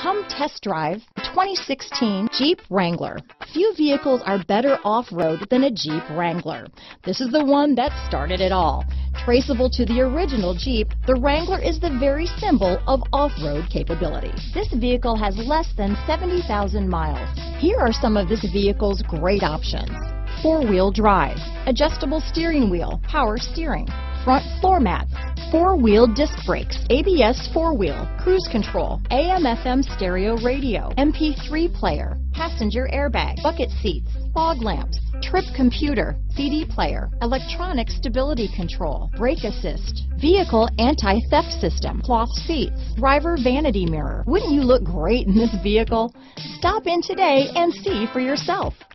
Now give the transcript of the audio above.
Come test drive the 2016 Jeep Wrangler. Few vehicles are better off-road than a Jeep Wrangler. This is the one that started it all. Traceable to the original Jeep, the Wrangler is the very symbol of off-road capability. This vehicle has less than 70,000 miles. Here are some of this vehicle's great options: four-wheel drive, adjustable steering wheel, power steering, front floor mats, four-wheel disc brakes, ABS four-wheel, cruise control, AM/FM stereo radio, MP3 player, passenger airbag, bucket seats, fog lamps, trip computer, CD player, electronic stability control, brake assist, vehicle anti-theft system, cloth seats, driver vanity mirror. Wouldn't you look great in this vehicle? Stop in today and see for yourself.